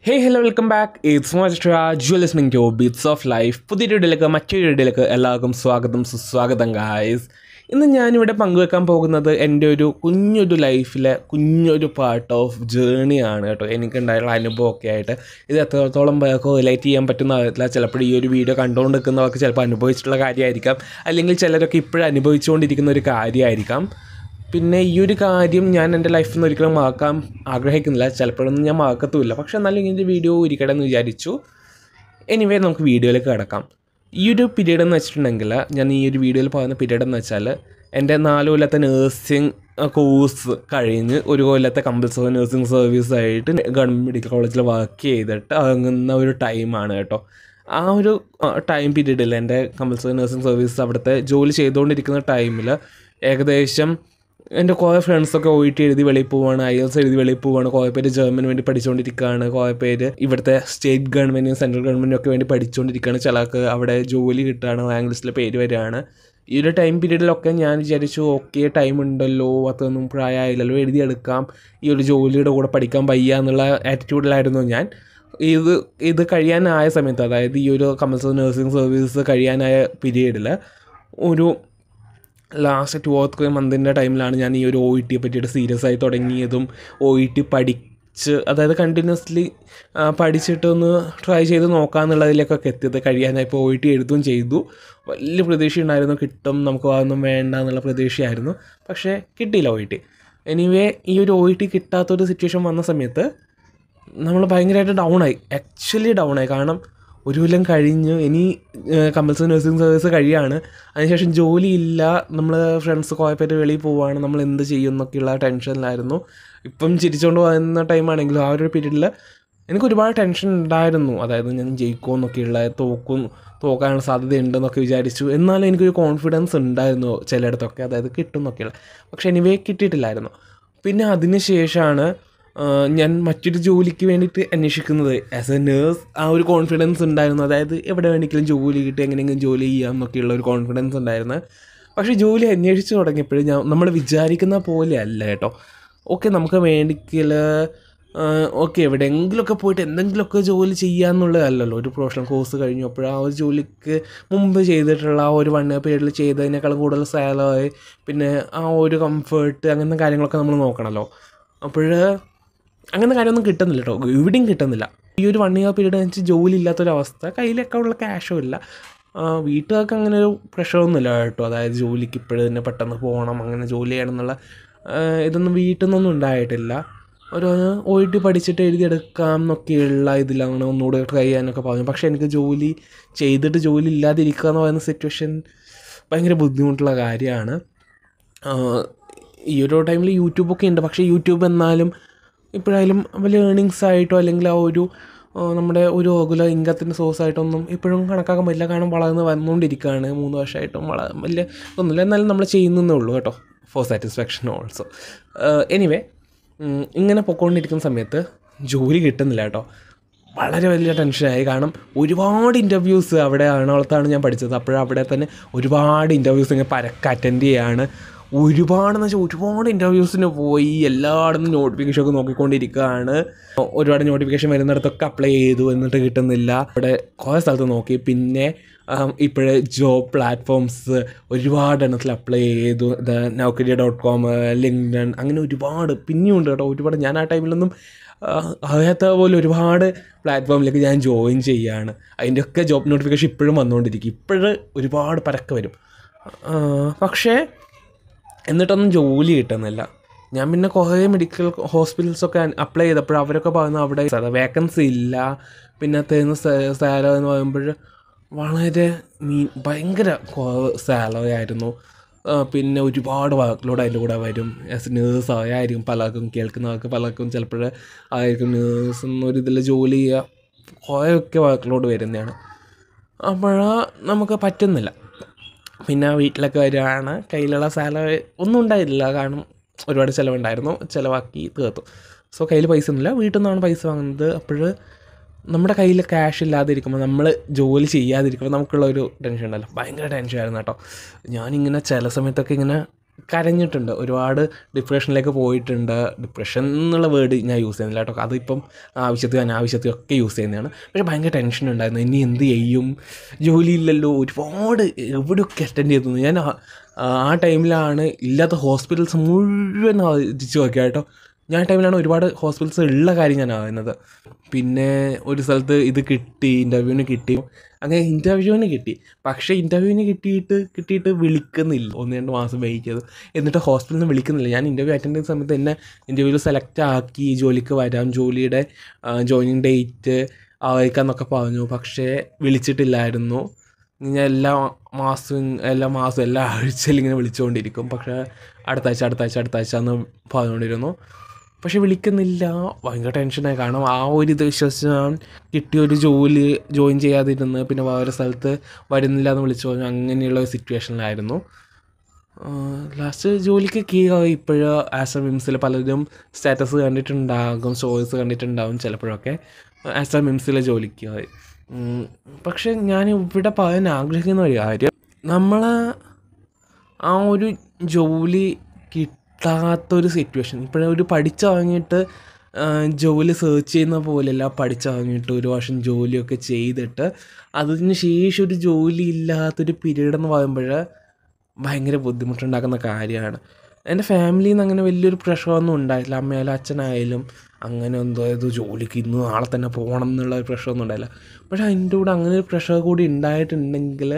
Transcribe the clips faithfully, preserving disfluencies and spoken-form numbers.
Hey hello welcome back it's Moster you listening to beats of life. പുതിയൊരു വീഡിയോയിലേക്ക് മറ്റൊരു വീഡിയോയിലേക്ക് എല്ലാവർക്കും സ്വാഗതം സുസ്വാഗതം ഗായ്സ്. ഇന്ന് ഞാനിവിടെ പങ്കുവെക്കാൻ പോകുന്നത് എൻ്റെ ഒരു കുഞ്ഞൊരു ലൈഫിലെ കുഞ്ഞൊരു പാർട്ട് ഓഫ് ജേണിയാണ് കേട്ടോ. എനിക്കുണ്ടായുള്ള അനുഭവമൊക്കെ ആയിട്ട് ഇത് എത്രത്തോളം പേർക്ക് റിലേറ്റ് ചെയ്യാൻ പറ്റുന്ന അറിയത്തില്ല. ചിലപ്പോൾ ഈ ഒരു വീഡിയോ കണ്ടുകൊണ്ട് നിൽക്കുന്നവർക്ക് ചിലപ്പോൾ അനുഭവിച്ചിട്ടുള്ള കാര്യമായിരിക്കാം, അല്ലെങ്കിൽ ചിലരൊക്കെ ഇപ്പോഴും അനുഭവിച്ചുകൊണ്ടിരിക്കുന്ന ഒരു കാര്യമായിരിക്കാം. പിന്നെ ഈ ഒരു കാര്യം ഞാൻ എൻ്റെ ലൈഫിൽ നിന്ന് ഒരിക്കലും മറക്കാൻ ആഗ്രഹിക്കുന്നില്ല, ചിലപ്പോഴൊന്നും ഞാൻ മറക്കത്തുമില്ല. പക്ഷെ എന്നാലും ഇങ്ങനത്തെ വീഡിയോ ഇരിക്കട്ടെ എന്ന് വിചാരിച്ചു. എനിവേ നമുക്ക് വീഡിയോയിലേക്ക് കിടക്കാം. ഈ ഒരു പീരീഡ് എന്ന് വെച്ചിട്ടുണ്ടെങ്കിൽ, ഞാൻ ഈ ഒരു വീഡിയോയിൽ പറയുന്ന പീരീഡ് എന്ന് വെച്ചാൽ എൻ്റെ നാല് കൊല്ലത്തെ നേഴ്സിംഗ് കോഴ്സ് കഴിഞ്ഞ് ഒരു കൊല്ലത്തെ കമ്പൽസറി നേഴ്സിംഗ് സർവീസായിട്ട് ഗവൺമെൻറ് മെഡിക്കൽ കോളേജിൽ വർക്ക് ചെയ്തിട്ട് ഇറങ്ങുന്ന ഒരു ടൈമാണ് കേട്ടോ. ആ ഒരു ടൈം പീരീഡിൽ എൻ്റെ കമ്പൽസറി നേഴ്സിംഗ് സർവീസ് അവിടുത്തെ ജോലി ചെയ്തുകൊണ്ടിരിക്കുന്ന ടൈമിൽ ഏകദേശം എൻ്റെ കുറേ ഫ്രണ്ട്സൊക്കെ ഒ ഇ ടി എഴുതി വെളിയിൽ പോവുകയാണ്, ഐ എൽസ് എഴുതി വെളിയിൽ പോവുകയാണ്. കുറേ പേര് ജർമ്മന് വേണ്ടി പഠിച്ചുകൊണ്ടിരിക്കുകയാണ്, കുറേ പേര് ഇവിടുത്തെ സ്റ്റേറ്റ് ഗവൺമെൻറ്റും സെൻട്രൽ ഗവൺമെൻറ്റും ഒക്കെ വേണ്ടി പഠിച്ചുകൊണ്ടിരിക്കുകയാണ്. ചിലർക്ക് അവിടെ ജോലി കിട്ടുകയാണ്, റാങ്ക് ലിസ്റ്റിൽ പേര് വരികയാണ്. ഈ ഒരു ടൈം പീരീഡിലൊക്കെ ഞാൻ വിചാരിച്ചു, ഓക്കെ ടൈം ഉണ്ടല്ലോ, അതൊന്നും പ്രായമായില്ലല്ലോ, എഴുതിയെടുക്കാം, ഈ ഒരു ജോലിയുടെ കൂടെ പഠിക്കാൻ വയ്യ എന്നുള്ള ആറ്റിറ്റ്യൂഡിലായിരുന്നു ഞാൻ. ഇത് ഇത് കഴിയാനായ സമയത്ത്, അതായത് ഈ ഒരു കമ്പൽസറി നഴ്സിംഗ് സർവീസ് കഴിയാനായ പീരീഡിൽ ഒരു ലാസ്റ്റ് ടു ഓർ ത്രീ മന്തിൻ്റെ ടൈമിലാണ് ഞാൻ ഈ ഒരു ഒ ഇ ടിയെ പറ്റിയിട്ട് സീരിയസ് ആയി തുടങ്ങിയതും ഒ ഇ ടി പഠിച്ച്, അതായത് കണ്ടിന്യൂസ്ലി പഠിച്ചിട്ടൊന്ന് ട്രൈ ചെയ്ത് നോക്കാമെന്നുള്ളതിലേക്കൊക്കെ എത്തിയത്. കഴിയാനായപ്പോൾ ഒ ഇ ടി എഴുതുകയും ചെയ്തു. വലിയ പ്രതീക്ഷയുണ്ടായിരുന്നു, കിട്ടും, നമുക്ക് അതൊന്നും വേണ്ട എന്നുള്ള പ്രതീക്ഷയായിരുന്നു. പക്ഷേ കിട്ടിയില്ല ഒ ഇ ടി. എനിവേ ഈ ഒരു ഒ ഇ ടി കിട്ടാത്തൊരു സിറ്റുവേഷൻ വന്ന സമയത്ത് നമ്മൾ ഭയങ്കരമായിട്ട് ഡൗണായി, ആക്ച്വലി ഡൗണായി. കാരണം ഒരു കൊല്ലം കഴിഞ്ഞ് ഇനി കമ്പൽസറി നഴ്സിംഗ് സർവീസ് കഴിയാണ്, അതിനുശേഷം ജോലിയില്ല, നമ്മൾ ഫ്രണ്ട്സ് കുറേ പേര് വെളിയിൽ പോവുകയാണ്, നമ്മൾ എന്ത് ചെയ്യും എന്നൊക്കെയുള്ള ടെൻഷനിലായിരുന്നു. ഇപ്പം ചിരിച്ചുകൊണ്ട് പോകുന്ന ടൈമാണെങ്കിലും ആ ഒരു പീരീഡിൽ എനിക്ക് ഒരുപാട് ടെൻഷൻ ഉണ്ടായിരുന്നു. അതായത് ഞാൻ ജയിക്കുമോ എന്നൊക്കെയുള്ള, തോക്കും തോക്കാനുള്ള സാധ്യതയുണ്ടെന്നൊക്കെ വിചാരിച്ചു. എന്നാലും എനിക്കൊരു കോൺഫിഡൻസ് ഉണ്ടായിരുന്നു ചിലയിടത്തൊക്കെ, അതായത് കിട്ടും എന്നൊക്കെയുള്ള. പക്ഷേ എനിവേ കിട്ടിയിട്ടില്ലായിരുന്നു. പിന്നെ അതിന് ശേഷമാണ് ഞാൻ മറ്റൊരു ജോലിക്ക് വേണ്ടിയിട്ട് അന്വേഷിക്കുന്നത്. ആസ് എ നേഴ്സ് ആ ഒരു കോൺഫിഡൻസ് ഉണ്ടായിരുന്നു, അതായത് എവിടെ വേണമെങ്കിലും ജോലി കിട്ടി എങ്ങനെയെങ്കിലും ജോലി ചെയ്യാം എന്നൊക്കെയുള്ള ഒരു കോൺഫിഡൻസ് ഉണ്ടായിരുന്നു. പക്ഷേ ജോലി അന്വേഷിച്ച് തുടങ്ങിയപ്പോഴും ഞാൻ നമ്മൾ വിചാരിക്കുന്ന പോലെ അല്ല കേട്ടോ. ഓക്കെ നമുക്ക് മെഡിക്കൽ ഓക്കെ എവിടെയെങ്കിലുമൊക്കെ പോയിട്ട് എന്തെങ്കിലുമൊക്കെ ജോലി ചെയ്യാമെന്നുള്ളതല്ലല്ലോ. ഒരു പ്രൊഫഷണൽ കോഴ്സ് കഴിഞ്ഞപ്പോൾ ആ ഒരു ജോലിക്ക് മുമ്പ് ചെയ്തിട്ടുള്ള ആ ഒരു വൺ ഇയർ പീരീഡിൽ ചെയ്തതിനേക്കാളും കൂടുതൽ സാലറി, പിന്നെ ആ ഒരു കംഫേർട്ട്, അങ്ങനത്തെ കാര്യങ്ങളൊക്കെ നമ്മൾ നോക്കണമല്ലോ. അപ്പോൾ അങ്ങനത്തെ കാര്യമൊന്നും കിട്ടുന്നില്ല കേട്ടോ, എവിടെയും കിട്ടുന്നില്ല. ഈ ഒരു വൺ ഇയർ പീരീഡ് വെച്ച് ജോലി ഇല്ലാത്തൊരവസ്ഥ, കയ്യിലൊക്കെ ഉള്ള ക്യാഷും ഇല്ല. വീട്ടുകാർക്ക് അങ്ങനെ ഒരു പ്രഷറൊന്നുമില്ല കേട്ടോ, അതായത് ജോലിക്ക് ഇപ്പോഴും തന്നെ പെട്ടെന്ന് പോകണം, അങ്ങനെ ജോലി ചെയ്യണം എന്നുള്ള ഇതൊന്നും വീട്ടിൽ നിന്നൊന്നും ഉണ്ടായിട്ടില്ല. ഒരു ഒ ഇ ടി പഠിച്ചിട്ട് എഴുതിയെടുക്കാം എന്നൊക്കെയുള്ള ഇതിലാണ് ഒന്നുകൂടെ ട്രൈ ചെയ്യാനൊക്കെ പറഞ്ഞു. പക്ഷേ എനിക്ക് ജോലി ചെയ്തിട്ട് ജോലി ഇല്ലാതിരിക്കുക എന്ന് പറയുന്ന സിറ്റുവേഷൻ ഭയങ്കര ബുദ്ധിമുട്ടുള്ള കാര്യമാണ്. ഈ ഒരു ടൈമിൽ യൂട്യൂബൊക്കെ ഉണ്ട്, പക്ഷേ യൂട്യൂബ് എന്നാലും ഇപ്പോഴായാലും വലിയ ഏണിങ്സ് ആയിട്ടോ അല്ലെങ്കിൽ ആ ഒരു നമ്മുടെ ഒരു റെഗുലർ ഇൻകത്തിൻ്റെ സോഴ്സായിട്ടൊന്നും ഇപ്പോഴും കണക്കാക്കാൻ പറ്റില്ല. കാരണം വളർന്ന് വന്നുകൊണ്ടിരിക്കുകയാണ്, മൂന്ന് വർഷമായിട്ടും വള വലിയ ഒന്നുമില്ല. എന്നാലും നമ്മൾ ചെയ്യുന്നതേ ഉള്ളൂ കേട്ടോ, ഫോർ സാറ്റിസ്ഫാക്ഷൻ ഓൾസോ. എനിവേ ഇങ്ങനെ പൊയ്ക്കൊണ്ടിരിക്കുന്ന സമയത്ത് ജോലി കിട്ടുന്നില്ല കേട്ടോ. വളരെ വലിയ ടെൻഷനായി. കാരണം ഒരുപാട് ഇൻ്റർവ്യൂസ്, അവിടെ എറണാകുളത്താണ് ഞാൻ പഠിച്ചത്, അപ്പോഴവിടെ തന്നെ ഒരുപാട് ഇൻ്റർവ്യൂസ് ഇങ്ങനെ പരക്കെ അറ്റൻഡ് ചെയ്യാണ്. ഒരുപാടെന്ന് വെച്ചാൽ ഒരുപാട് ഇൻ്റർവ്യൂസിന് പോയി, എല്ലായിടത്തും നോട്ടിഫിക്കേഷനൊക്കെ നോക്കിക്കൊണ്ടിരിക്കുകയാണ്. ഒരുപാട് നോട്ടിഫിക്കേഷൻ വരുന്നിടത്തൊക്കെ അപ്ലൈ ചെയ്തു, എന്നിട്ട് കിട്ടുന്നില്ല. അവിടെ കുറേ സ്ഥലത്ത് നോക്കി. പിന്നെ ഇപ്പോഴേ ജോബ് പ്ലാറ്റ്ഫോംസ് ഒരുപാട് എണ്ണത്തിൽ അപ്ലൈ ചെയ്തു. ഇത് നൗക്കരി ഡോട്ട് കോം, ലിങ്ക്ഡൺ, അങ്ങനെ ഒരുപാട് പിന്നെയും ഉണ്ട് കേട്ടോ, ഒരുപാട്. ഞാൻ ആ ടൈമിലൊന്നും അറിയാത്ത പോലെ ഒരുപാട് പ്ലാറ്റ്ഫോമിലേക്ക് ഞാൻ ജോയിൻ ചെയ്യുകയാണ്. അതിൻ്റെയൊക്കെ ജോബ് നോട്ടിഫിക്കേഷൻ ഇപ്പോഴും വന്നുകൊണ്ടിരിക്കും, ഇപ്പോഴും ഒരുപാട് പരക്കെ വരും. പക്ഷേ എന്നിട്ടൊന്നും ജോലി കിട്ടുന്നില്ല. ഞാൻ പിന്നെ കുറേ മെഡിക്കൽ ഹോസ്പിറ്റൽസൊക്കെ അപ്ലൈ ചെയ്തപ്പോൾ അവരൊക്കെ പറയുന്നത് അവിടെ വേക്കൻസി ഇല്ല, പിന്നെ തരുന്ന സാലറി എന്ന് പറയുമ്പോൾ വളരെ മീ ഭയങ്കര കുറവ് സാലറി ആയിരുന്നു. പിന്നെ ഒരുപാട് വർക്ക് ലോഡ് അതിൻ്റെ കൂടെ വരും. ആസ് നേഴ്സ് ആയിരിക്കും പലർക്കും, കേൾക്കുന്നവർക്ക് പലർക്കും ചിലപ്പോൾ ആയിരിക്കും നേഴ്സ് എന്നൊരിതിൽ ജോലി ചെയ്യുക, കുറേയൊക്കെ വർക്ക് ലോഡ് വരുന്നതാണ്. അപ്പോഴാ നമുക്ക് പറ്റുന്നില്ല. പിന്നെ വീട്ടിലൊക്കെ വരികയാണ്, കയ്യിലുള്ള സാലറി ഒന്നും ഉണ്ടായില്ല, കാരണം ഒരുപാട് ചിലവുണ്ടായിരുന്നു, ചിലവാക്കി തീർത്തു. സോ കയ്യിൽ പൈസ ഒന്നുമില്ല, വീട്ടിൽ നിന്നാണ് പൈസ വാങ്ങുന്നത്. അപ്പോൾ നമ്മുടെ കയ്യിൽ ക്യാഷ് ഇല്ലാതിരിക്കുമ്പോൾ, നമ്മൾ ജോലി ചെയ്യാതിരിക്കുമ്പോൾ നമുക്കുള്ള ഒരു ടെൻഷൻ ഉണ്ടല്ലോ, ഭയങ്കര ടെൻഷനായിരുന്നു കേട്ടോ. ഞാനിങ്ങനെ ചില സമയത്തൊക്കെ ഇങ്ങനെ കരഞ്ഞിട്ടുണ്ട്, ഒരുപാട് ഡിപ്രഷനിലേക്ക് പോയിട്ടുണ്ട്. ഡിപ്രഷൻ എന്നുള്ള വേർഡ് ഞാൻ യൂസ് ചെയ്യുന്നില്ല കേട്ടോ, അതിപ്പം ആവശ്യത്തിന് അനാവശ്യത്തിനും ഒക്കെ യൂസ് ചെയ്യുന്നതാണ്. പക്ഷേ ഭയങ്കര ടെൻഷൻ ഉണ്ടായിരുന്നു, ഇനി എന്ത് ചെയ്യും, ജോലിയില്ലല്ലോ, ഒരുപാട് എവിടെയൊക്കെ അറ്റൻഡ് ചെയ്തു. ഞാൻ ആ ടൈമിലാണ് ഇല്ലാത്ത ഹോസ്പിറ്റൽസ് മുഴുവൻ തിരിച്ചു നോക്കിയ കേട്ടോ. ഞാൻ ടൈമിലാണ് ഒരുപാട് ഹോസ്പിറ്റൽസ് ഉള്ള കാര്യം ഞാൻ അറിയുന്നത്. പിന്നെ ഒരു സ്ഥലത്ത് ഇത് കിട്ടി, ഇൻ്റർവ്യൂവിന് കിട്ടി. അങ്ങനെ ഇൻ്റർവ്യൂവിന് കിട്ടി, പക്ഷേ ഇൻ്റർവ്യൂവിന് കിട്ടിയിട്ട് കിട്ടിയിട്ട് വിളിക്കുന്നില്ല. ഒന്ന് രണ്ട് മാസം വെയിറ്റ് ചെയ്തു, എന്നിട്ട് ഹോസ്പിറ്റലിൽ നിന്ന് വിളിക്കുന്നില്ല. ഞാൻ ഇൻ്റർവ്യൂ അറ്റൻഡ് ചെയ്യുന്ന സമയത്ത് എന്നെ ഇൻ്റർവ്യൂവിൽ സെലക്ട് ആക്കി, ജോലിക്ക് വരാം, ജോലിയുടെ ജോയിനിങ് ഡേറ്റ് അയക്കാമെന്നൊക്കെ പറഞ്ഞു, പക്ഷേ വിളിച്ചിട്ടില്ലായിരുന്നു. ഞാൻ എല്ലാ മാസവും എല്ലാ മാസവും എല്ലാ ആഴ്ചയിലും ഇങ്ങനെ വിളിച്ചുകൊണ്ടിരിക്കും, പക്ഷേ അടുത്താഴ്ച അടുത്താഴ്ച അടുത്താഴ്ച എന്ന് പറഞ്ഞുകൊണ്ടിരുന്നു, പക്ഷെ വിളിക്കുന്നില്ല. ഭയങ്കര ടെൻഷനായി, കാരണം ആ ഒരു ഇത് വിശ്വസിച്ച് ഞാൻ കിട്ടിയൊരു ജോലി ജോയിൻ ചെയ്യാതിരുന്ന് പിന്നെ വേറെ സ്ഥലത്ത് വരുന്നില്ല എന്ന് വിളിച്ചു പറഞ്ഞു. അങ്ങനെയുള്ള ഒരു സിറ്റുവേഷനിലായിരുന്നു. ലാസ്റ്റ് ജോലിക്ക് കീഴായി. ഇപ്പോഴും ആസ് എ മിംസിൽ പലരും സ്റ്റാറ്റസ് കണ്ടിട്ടുണ്ടാകും, സ്റ്റോറീസ് കണ്ടിട്ടുണ്ടാകും ചിലപ്പോഴൊക്കെ, ആസ് എ മിംസിലെ ജോലിക്കായി. പക്ഷെ ഞാൻ ഇവിടെ പറയാൻ ആഗ്രഹിക്കുന്ന ഒരു കാര്യം, നമ്മൾ ആ ഒരു ജോലി കിട്ടാത്തൊരു സിറ്റുവേഷൻ, ഇപ്പോഴൊരു പഠിച്ചിറങ്ങിയിട്ട് ജോലി സെർച്ച് ചെയ്യുന്ന പോലെയല്ല, പഠിച്ചിറങ്ങിയിട്ട് ഒരു വർഷം ജോലിയൊക്കെ ചെയ്തിട്ട് അതിന് ശേഷം ഒരു ജോലി ഇല്ലാത്തൊരു പീരീഡ് എന്ന് പറയുമ്പോൾ ഭയങ്കര ബുദ്ധിമുട്ടുണ്ടാക്കുന്ന കാര്യമാണ്. എൻ്റെ ഫാമിലിയിൽ നിന്ന് അങ്ങനെ വലിയൊരു പ്രഷറൊന്നും ഉണ്ടായിട്ടില്ല, അമ്മയായാലും അച്ഛനായാലും അങ്ങനെ എന്തോ ഏതോ ജോലിക്ക് ഇന്ന് നാളെ തന്നെ പോകണം എന്നുള്ള ഒരു പ്രഷറൊന്നും ഉണ്ടായില്ല. പക്ഷേ അതിൻ്റെ കൂടെ അങ്ങനെ ഒരു പ്രഷർ കൂടി ഉണ്ടായിട്ടുണ്ടെങ്കിൽ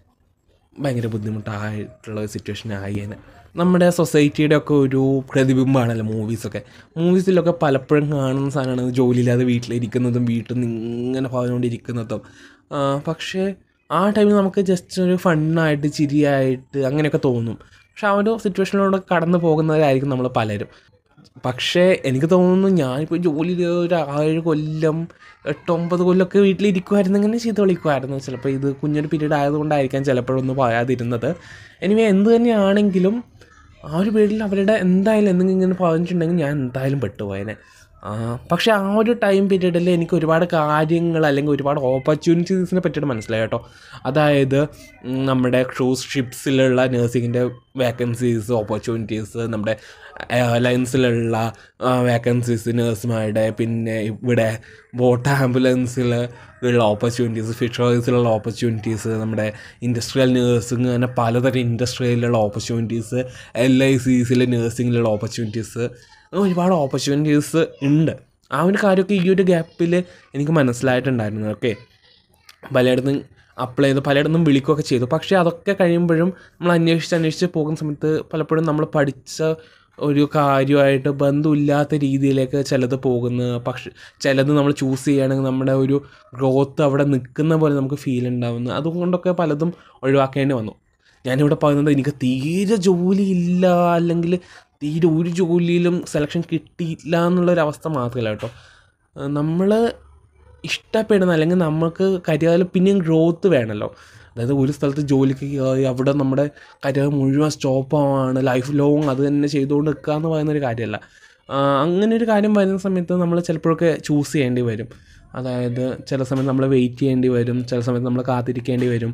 ഭയങ്കര ബുദ്ധിമുട്ടായിട്ടുള്ള ഒരു സിറ്റുവേഷൻ ആയേനെ. നമ്മുടെ സൊസൈറ്റിയുടെ ഒക്കെ ഒരു പ്രതിബിംബമാണല്ലോ മൂവീസൊക്കെ. മൂവീസിലൊക്കെ പലപ്പോഴും കാണുന്ന സാധനമാണ് ജോലിയില്ലാതെ വീട്ടിലിരിക്കുന്നതും വീട്ടിൽ നിന്ന് ഇങ്ങനെ പറഞ്ഞുകൊണ്ടിരിക്കുന്നതും. പക്ഷേ ആ ടൈമിൽ നമുക്ക് ജസ്റ്റ് ഒരു ഫണ്ണായിട്ട് ചിരിയായിട്ട് അങ്ങനെയൊക്കെ തോന്നും. പക്ഷെ ആ ഒരു സിറ്റുവേഷനിലൂടെ കടന്നു പോകുന്നവരായിരിക്കും നമ്മൾ പലരും. പക്ഷേ എനിക്ക് തോന്നുന്നു ഞാനിപ്പോൾ ജോലി ഒരു ആറ് കൊല്ലം എട്ടൊമ്പത് കൊല്ലമൊക്കെ വീട്ടിലിരിക്കുമായിരുന്നു, ഇങ്ങനെ ചെയ്ത് വിളിക്കുമായിരുന്നു. ചിലപ്പോൾ ഇത് കുഞ്ഞൊരു പീരീഡ് ആയതുകൊണ്ടായിരിക്കാം ചിലപ്പോഴൊന്നും പറയാതിരുന്നത്. എനിവേ എന്ത് തന്നെയാണെങ്കിലും ആ ഒരു പീരീഡിൽ അവരുടെ എന്തായാലും എന്തെങ്കിലും ഇങ്ങനെ പറഞ്ഞിട്ടുണ്ടെങ്കിൽ ഞാൻ എന്തായാലും പെട്ടുപോയനെ. പക്ഷേ ആ ഒരു ടൈം പീരീഡിൽ എനിക്ക് ഒരുപാട് കാര്യങ്ങൾ അല്ലെങ്കിൽ ഒരുപാട് ഓപ്പർച്യൂണിറ്റീസിനെ പറ്റിയിട്ട് മനസ്സിലായി കേട്ടോ. അതായത് നമ്മുടെ ക്രൂസ് ഷിപ്സിലുള്ള നഴ്സിങ്ങിൻ്റെ വേക്കൻസീസ്, ഓപ്പർച്യൂണിറ്റീസ്, നമ്മുടെ എയർലൈൻസിലുള്ള വേക്കൻസീസ് നഴ്സുമാരുടെ, പിന്നെ ഇവിടെ ബോട്ട് ആംബുലൻസിൽ ഉള്ള ഓപ്പർച്യൂണിറ്റീസ്, ഫിഷറീസിലുള്ള ഓപ്പർച്യൂണിറ്റീസ്, നമ്മുടെ ഇൻഡസ്ട്രിയൽ നഴ്സിംഗ്, അങ്ങനെ പലതരം ഇൻഡസ്ട്രിയിലുള്ള ഓപ്പർച്യൂണിറ്റീസ്, എൽ ഐ സിസിലെ നഴ്സിങ്ങിലുള്ള ഓപ്പർച്യൂണിറ്റീസ്, ഒരുപാട് ഓപ്പർച്യൂണിറ്റീസ് ഉണ്ട്. ആ ഒരു കാര്യമൊക്കെ ഈ ഒരു ഗ്യാപ്പിൽ എനിക്ക് മനസ്സിലായിട്ടുണ്ടായിരുന്നു. ഓക്കെ, പലയിടത്തും അപ്ലൈ ചെയ്ത് പലയിടത്തും വിളിക്കുകയൊക്കെ ചെയ്തു. പക്ഷേ അതൊക്കെ കഴിയുമ്പോഴും നമ്മൾ അന്വേഷിച്ച് അന്വേഷിച്ച് പോകുന്ന സമയത്ത് പലപ്പോഴും നമ്മൾ പഠിച്ച ഒരു കാര്യമായിട്ട് ബന്ധമില്ലാത്ത രീതിയിലേക്ക് ചിലത് പോകുന്നു. പക്ഷെ ചിലത് നമ്മൾ ചൂസ് ചെയ്യുകയാണെങ്കിൽ നമ്മുടെ ഒരു ഗ്രോത്ത് അവിടെ നിൽക്കുന്ന പോലെ നമുക്ക് ഫീൽ ഉണ്ടാവുന്നു. അതുകൊണ്ടൊക്കെ പലതും ഒഴിവാക്കേണ്ടി വന്നു. ഞാനിവിടെ പറയുന്നത് എനിക്ക് തീരെ ജോലിയില്ല, അല്ലെങ്കിൽ തീരെ ഒരു ജോലിയിലും സെലക്ഷൻ കിട്ടിയില്ല എന്നുള്ളൊരവസ്ഥ മാത്രമല്ല കേട്ടോ. നമ്മൾ ഇഷ്ടപ്പെടുന്ന അല്ലെങ്കിൽ നമുക്ക് കരിയറിൽ പിന്നെയും ഗ്രോത്ത് വേണമല്ലോ. അതായത് ഒരു സ്ഥലത്ത് ജോലിക്ക് കയറി അവിടെ നമ്മുടെ കരിയർ മുഴുവൻ സ്റ്റോപ്പാണ്, ലൈഫ് ലോങ് അത് തന്നെ ചെയ്തുകൊണ്ട് നിൽക്കുക എന്ന് പറയുന്നൊരു കാര്യമല്ല. അങ്ങനെ ഒരു കാര്യം വരുന്ന സമയത്ത് നമ്മൾ ചിലപ്പോഴൊക്കെ ചൂസ് ചെയ്യേണ്ടി വരും. അതായത് ചില സമയത്ത് നമ്മൾ വെയിറ്റ് ചെയ്യേണ്ടി വരും, ചില സമയത്ത് നമ്മൾ കാത്തിരിക്കേണ്ടി വരും.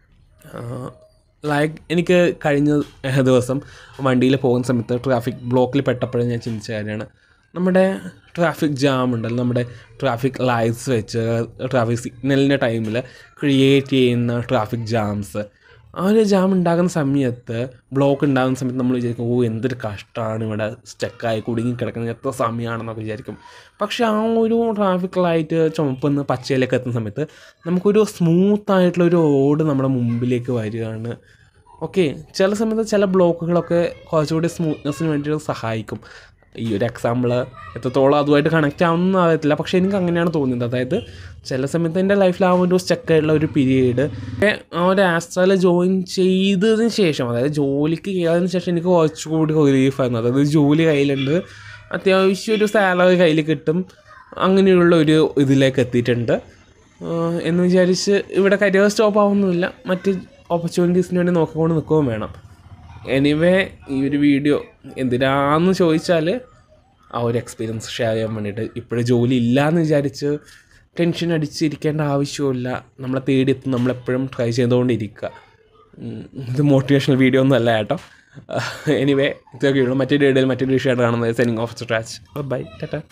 ലൈക്ക് എനിക്ക് കഴിഞ്ഞ ദിവസം വണ്ടിയിൽ പോകുന്ന സമയത്ത് ട്രാഫിക് ബ്ലോക്കിൽ പെട്ടപ്പോഴും ഞാൻ ചിന്തിച്ച കാര്യമാണ്, നമ്മുടെ ട്രാഫിക് ജാം ഉണ്ടല്ലോ, നമ്മുടെ ട്രാഫിക് ലൈറ്റ്സ് വെച്ച് ട്രാഫിക് സിഗ്നലിൻ്റെ ടൈമിൽ ക്രിയേറ്റ് ചെയ്യുന്ന ട്രാഫിക് ജാംസ്, ആ ഒരു ജാം ഉണ്ടാകുന്ന സമയത്ത്, ബ്ലോക്ക് ഉണ്ടാകുന്ന സമയത്ത് നമ്മൾ വിചാരിക്കും ഓ എന്തൊരു കഷ്ടമാണ് ഇവിടെ സ്റ്റക്കായി കുടുങ്ങി കിടക്കുന്നത്, എത്ര സമയമാണെന്നൊക്കെ വിചാരിക്കും. പക്ഷേ ആ ഒരു ട്രാഫിക് ലൈറ്റ് ചുമപ്പെന്ന് പച്ചയിലേക്ക് എത്തുന്ന സമയത്ത് നമുക്കൊരു സ്മൂത്തായിട്ടുള്ളൊരു റോഡ് നമ്മുടെ മുമ്പിലേക്ക് വരികയാണ്. ഓക്കെ, ചില സമയത്ത് ചില ബ്ലോക്കുകളൊക്കെ കുറച്ചുകൂടി സ്മൂത്ത്നെസ്സിന് വേണ്ടിയിട്ട് സഹായിക്കും. ഈ ഒരു എക്സാമ്പിൾ എത്രത്തോളം അതുമായിട്ട് കണക്റ്റ് ആവുമെന്ന് അറിയത്തില്ല, പക്ഷേ എനിക്ക് അങ്ങനെയാണ് തോന്നുന്നത്. അതായത് ചില സമയത്ത് എൻ്റെ ലൈഫിൽ ആ ഒരു സ്റ്റക്കായിട്ടുള്ള ഒരു പീരീഡ് ആ ഒരു ആസ്ട്രയിൽ ജോയിൻ ചെയ്തതിന് ശേഷം, അതായത് ജോലിക്ക് കയറിയതിന് ശേഷം എനിക്ക് കുറച്ചുകൂടി റിലീഫായിരുന്നു. അതായത് ജോലി കയ്യിലുണ്ട്, അത്യാവശ്യം ഒരു സാലറി കയ്യിൽ കിട്ടും, അങ്ങനെയുള്ള ഒരു ഇതിലേക്ക് എത്തിയിട്ടുണ്ട് എന്ന് വിചാരിച്ച് ഇവിടെ കരിയർ സ്റ്റോപ്പ് ആവുന്നില്ല, മറ്റ് ഓപ്പർച്യൂണിറ്റീസിന് വേണ്ടി നോക്കിക്കൊണ്ട് നിൽക്കുകയും വേണം. എനിവേ ഈ ഒരു വീഡിയോ എന്തിനാന്ന് ചോദിച്ചാൽ ആ ഒരു എക്സ്പീരിയൻസ് ഷെയർ ചെയ്യാൻ വേണ്ടിയിട്ട്. ഇപ്പോഴും ജോലി ഇല്ലയെന്ന് വിചാരിച്ച് ടെൻഷൻ അടിച്ചിരിക്കേണ്ട ആവശ്യമില്ല, നമ്മളെ തേടിയെത്തും, നമ്മളെപ്പോഴും ട്രൈ ചെയ്തുകൊണ്ടിരിക്കുക. ഇത് മോട്ടിവേഷണൽ വീഡിയോ ഒന്നും അല്ല കേട്ടോ. എനിവേ ഇതൊക്കെയുള്ളൂ. മറ്റൊരു വീഡിയോയിൽ മറ്റൊരു വിഷയമായിട്ട് കാണുന്നത്. Signing off scratch. Bye Tata.